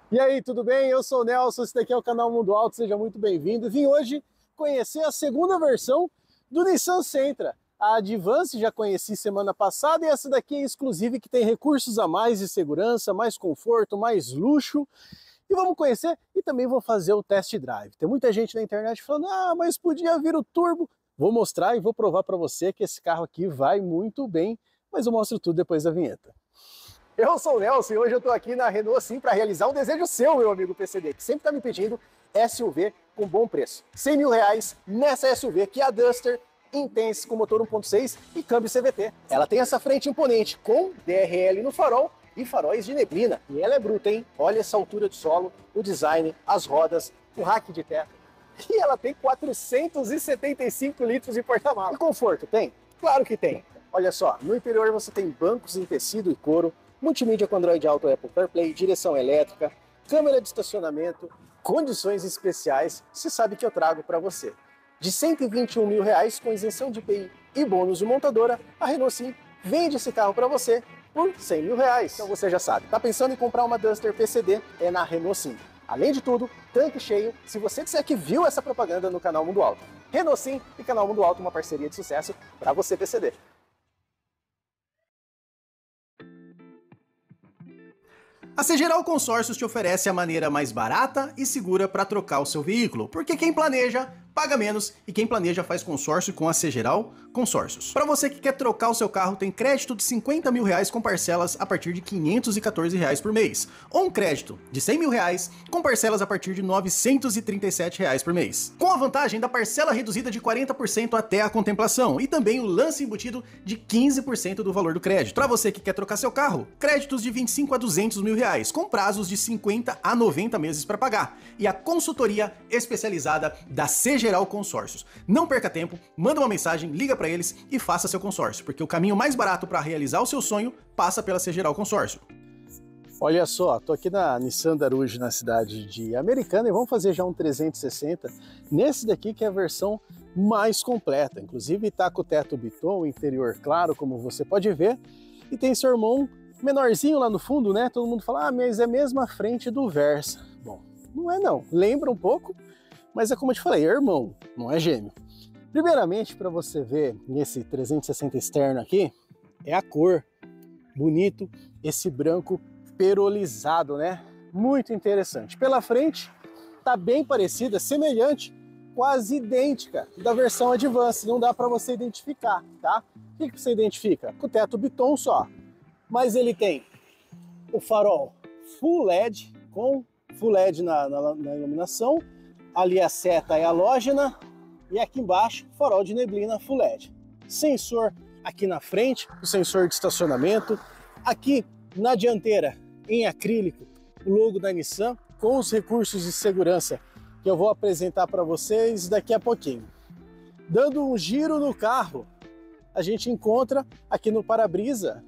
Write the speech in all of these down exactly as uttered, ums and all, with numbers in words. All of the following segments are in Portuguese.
E aí, tudo bem? Eu sou o Nelson, esse daqui é o canal Mundo Alto, seja muito bem-vindo. Vim hoje conhecer a segunda versão do Nissan Sentra. A Advance já conheci semana passada e essa daqui é exclusiva, que tem recursos a mais de segurança, mais conforto, mais luxo. E vamos conhecer e também vou fazer o test drive. Tem muita gente na internet falando, ah, mas podia vir o turbo. Vou mostrar e vou provar para você que esse carro aqui vai muito bem, mas eu mostro tudo depois da vinheta. Eu sou o Nelson e hoje eu estou aqui na Renault Sim para realizar um desejo seu, meu amigo P C D, que sempre está me pedindo S U V com bom preço. cem mil reais nessa S U V, que é a Duster Intense com motor um ponto seis e câmbio C V T. Ela tem essa frente imponente com D R L no farol e faróis de neblina. E ela é bruta, hein? Olha essa altura de solo, o design, as rodas, o rack de teto. E ela tem quatrocentos e setenta e cinco litros de porta-malas. E conforto, tem? Claro que tem. Olha só, no interior você tem bancos em tecido e couro, multimídia com Android Auto, Apple CarPlay, direção elétrica, câmera de estacionamento, condições especiais, você sabe que eu trago para você. De cento e vinte e um mil reais com isenção de I P I e bônus de montadora, a Renault Sim vende esse carro para você por cem mil reais. Então você já sabe, tá pensando em comprar uma Duster P C D? É na Renault Sim. Além de tudo, tanque cheio, se você disser que viu essa propaganda no canal Mundo Alto. Renault Sim e canal Mundo Alto, uma parceria de sucesso para você P C D. A Segeral Consórcios te oferece a maneira mais barata e segura para trocar o seu veículo, porque quem planeja paga menos e quem planeja faz consórcio com a Segeral Consórcios. Para você que quer trocar o seu carro, tem crédito de cinquenta mil reais com parcelas a partir de quinhentos e quatorze reais por mês, ou um crédito de cem mil reais com parcelas a partir de novecentos e trinta e sete reais por mês, com a vantagem da parcela reduzida de quarenta por cento até a contemplação e também o lance embutido de quinze por cento do valor do crédito. Para você que quer trocar seu carro, créditos de vinte e cinco a duzentos mil reais com prazos de cinquenta a noventa meses para pagar e a consultoria especializada da Segeral Geral Consórcios. Não perca tempo, manda uma mensagem, liga para eles e faça seu consórcio, porque o caminho mais barato para realizar o seu sonho passa pela Segeral Consórcio. Olha só, tô aqui na Nissan Darude, na cidade de Americana, e vamos fazer já um trezentos e sessenta nesse daqui, que é a versão mais completa. Inclusive tá com o teto biton, o interior claro, como você pode ver, e tem seu irmão menorzinho lá no fundo, né? Todo mundo fala, ah, mas é a mesma frente do Versa. Bom, não é não, lembra um pouco, mas é como eu te falei, é irmão, não é gêmeo. Primeiramente, para você ver nesse trezentos e sessenta externo aqui, é a cor. Bonito, esse branco perolizado, né? Muito interessante. Pela frente, tá bem parecida, semelhante, quase idêntica da versão Advance. Não dá para você identificar, tá? O que, que você identifica? Com o teto biton só. Mas ele tem o farol Full L E D, com Full L E D na, na, na iluminação. Ali a seta é halógena e aqui embaixo farol de neblina Full L E D. Sensor aqui na frente, o sensor de estacionamento. Aqui na dianteira, em acrílico, o logo da Nissan com os recursos de segurança que eu vou apresentar para vocês daqui a pouquinho. Dando um giro no carro, a gente encontra aqui no para-brisa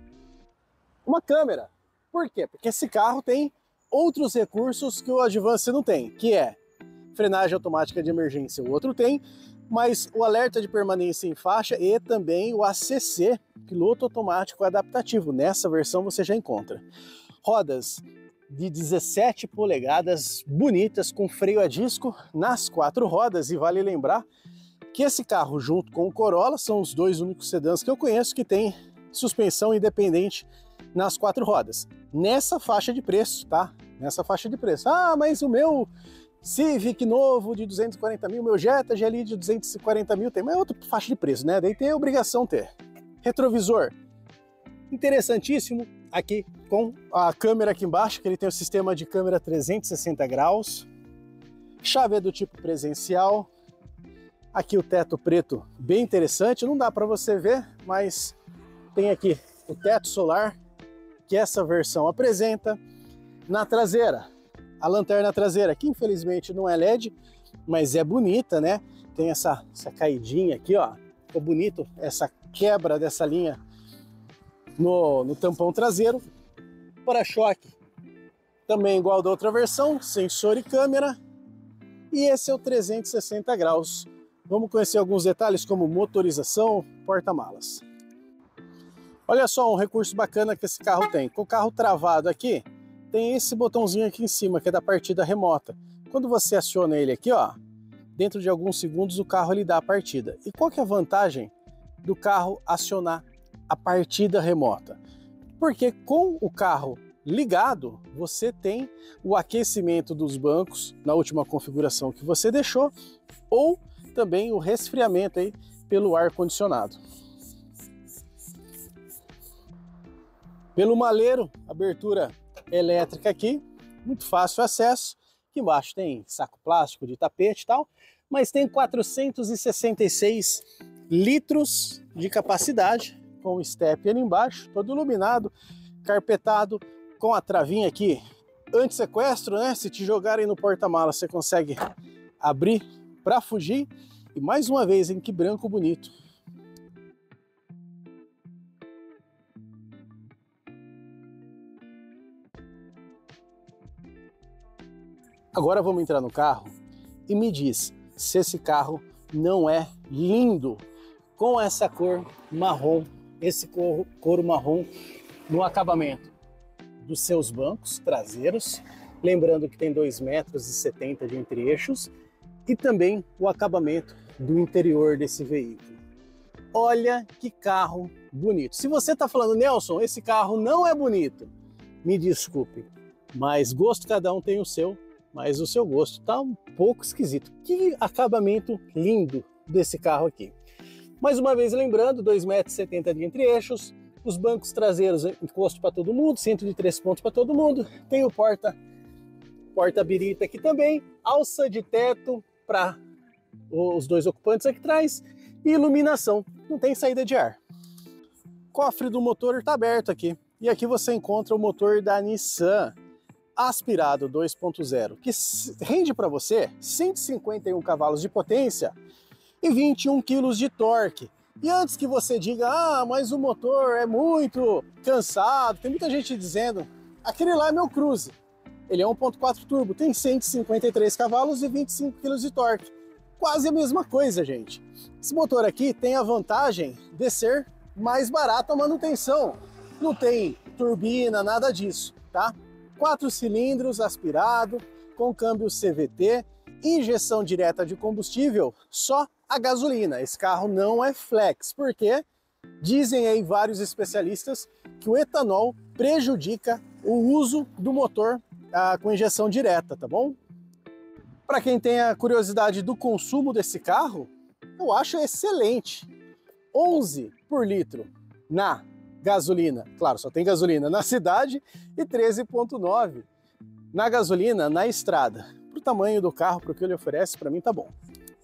uma câmera. Por quê? Porque esse carro tem outros recursos que o Advance não tem, que é frenagem automática de emergência, o outro tem, mas o alerta de permanência em faixa e também o A C C, piloto automático adaptativo. Nessa versão você já encontra. Rodas de dezessete polegadas, bonitas, com freio a disco nas quatro rodas, e vale lembrar que esse carro, junto com o Corolla, são os dois únicos sedãs que eu conheço que tem suspensão independente nas quatro rodas. Nessa faixa de preço, tá? Nessa faixa de preço. Ah, mas o meu Civic novo de duzentos e quarenta mil, meu Jetta G L de duzentos e quarenta mil, tem mais outra faixa de preço, né? Daí tem a obrigação de ter. Retrovisor, interessantíssimo, aqui com a câmera aqui embaixo, que ele tem o sistema de câmera trezentos e sessenta graus. Chave é do tipo presencial. Aqui o teto preto, bem interessante, não dá para você ver, mas tem aqui o teto solar, que essa versão apresenta. Na traseira, a lanterna traseira, que infelizmente não é L E D, mas é bonita, né? Tem essa, essa caidinha aqui, ó. Ficou bonito essa quebra dessa linha no, no tampão traseiro. Para-choque, também igual da outra versão, sensor e câmera. E esse é o trezentos e sessenta graus. Vamos conhecer alguns detalhes como motorização, porta-malas. Olha só um recurso bacana que esse carro tem. Com o carro travado aqui, tem esse botãozinho aqui em cima, que é da partida remota. Quando você aciona ele aqui, ó, dentro de alguns segundos o carro ele dá a partida. E qual que é a vantagem do carro acionar a partida remota? Porque com o carro ligado, você tem o aquecimento dos bancos na última configuração que você deixou, ou também o resfriamento aí pelo ar-condicionado. Pelo maleiro, abertura elétrica aqui, muito fácil acesso. Aqui embaixo tem saco plástico de tapete e tal, mas tem quatrocentos e sessenta e seis litros de capacidade, com o step ali embaixo, todo iluminado, carpetado, com a travinha aqui anti-sequestro, né? Se te jogarem no porta-malas, você consegue abrir para fugir. E mais uma vez, em que branco bonito. Agora vamos entrar no carro e me diz se esse carro não é lindo, com essa cor marrom, esse couro, couro marrom no acabamento dos seus bancos traseiros, lembrando que tem dois metros e setenta de entre-eixos, e também o acabamento do interior desse veículo. Olha que carro bonito. Se você está falando, Nelson, esse carro não é bonito, me desculpe, mas gosto cada um tem o seu, mas o seu gosto está um pouco esquisito. Que acabamento lindo desse carro aqui. Mais uma vez lembrando, dois metros e setenta de entre-eixos, os bancos traseiros encosto para todo mundo, centro de três pontos para todo mundo, tem o porta porta-birita aqui também, alça de teto para os dois ocupantes aqui atrás e iluminação, não tem saída de ar. Cofre do motor está aberto aqui e aqui você encontra o motor da Nissan aspirado dois ponto zero, que rende para você cento e cinquenta e um cavalos de potência e vinte e um quilos de torque. E antes que você diga, ah, mas o motor é muito cansado, tem muita gente dizendo, aquele lá é meu Cruze. Ele é um ponto quatro turbo, tem cento e cinquenta e três cavalos e vinte e cinco quilos de torque. Quase a mesma coisa, gente. Esse motor aqui tem a vantagem de ser mais barato a manutenção. Não tem turbina, nada disso, tá? Quatro cilindros aspirado, com câmbio C V T, injeção direta de combustível, só a gasolina. Esse carro não é flex, porque dizem aí vários especialistas que o etanol prejudica o uso do motor ah, com injeção direta, tá bom? Para quem tem a curiosidade do consumo desse carro, eu acho excelente. onze por litro na gasolina, claro, só tem gasolina na cidade, e treze ponto nove na gasolina na estrada. Para o tamanho do carro, para o que ele oferece, para mim tá bom.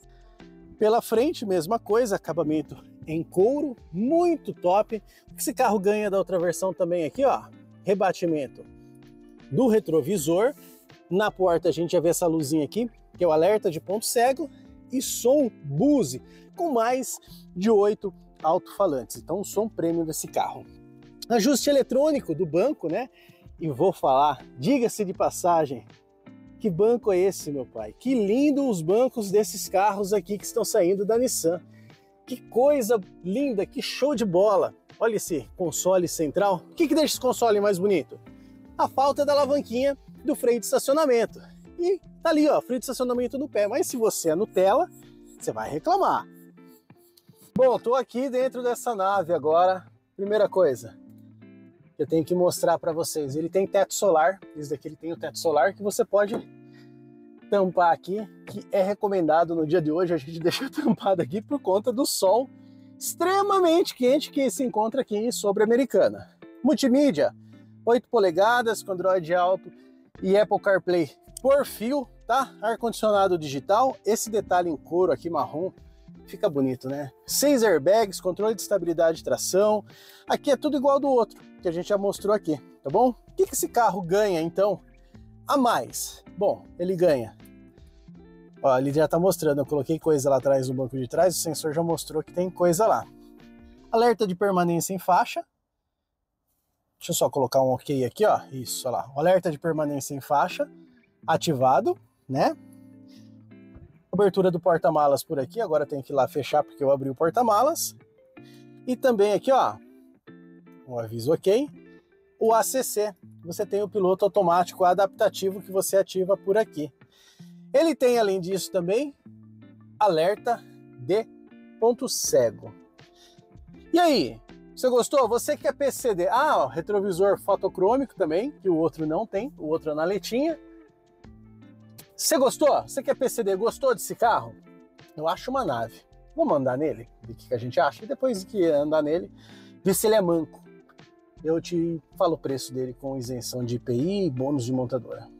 Pela frente, mesma coisa, acabamento em couro, muito top. Esse carro ganha da outra versão também aqui, ó, rebatimento do retrovisor. Na porta a gente já vê essa luzinha aqui, que é o alerta de ponto cego, e som Bose, com mais de oito alto-falantes. Então, um som premium desse carro. Ajuste eletrônico do banco, né? E vou falar, diga-se de passagem, que banco é esse, meu pai? Que lindo os bancos desses carros aqui que estão saindo da Nissan. Que coisa linda, que show de bola. Olha esse console central. O que, que deixa esse console mais bonito? A falta da alavanquinha do freio de estacionamento. E tá ali, ó, freio de estacionamento no pé. Mas se você é Nutella, você vai reclamar. Bom, tô aqui dentro dessa nave agora. Primeira coisa, eu tenho que mostrar para vocês. Ele tem teto solar, esse daqui ele tem o teto solar que você pode tampar aqui, que é recomendado no dia de hoje, a gente deixa tampado aqui por conta do sol extremamente quente que se encontra aqui sobre a Americana. Multimídia, oito polegadas, com Android Auto e Apple CarPlay por fio, tá? Ar-condicionado digital, esse detalhe em couro aqui marrom, fica bonito, né? Seis airbags, controle de estabilidade e tração, aqui é tudo igual do outro, que a gente já mostrou aqui, tá bom? O que que esse carro ganha, então, a mais? Bom, ele ganha, ó, ele já tá mostrando, eu coloquei coisa lá atrás no banco de trás, o sensor já mostrou que tem coisa lá. Alerta de permanência em faixa, deixa eu só colocar um ok aqui, ó, isso, olha lá, o alerta de permanência em faixa, ativado, né? Abertura do porta-malas por aqui, agora tem que ir lá fechar porque eu abri o porta-malas. E também aqui, ó, um aviso ok. o A C C. Você tem o piloto automático adaptativo que você ativa por aqui. Ele tem, além disso, também alerta de ponto cego. E aí, você gostou? Você que é P C D? Ah, ó, retrovisor fotocrômico também, que o outro não tem, o outro é na letinha. Você gostou? Você que é P C D, gostou desse carro? Eu acho uma nave. Vamos andar nele, ver o que a gente acha, e depois que andar nele, ver se ele é manco. Eu te falo o preço dele com isenção de I P I e bônus de montadora.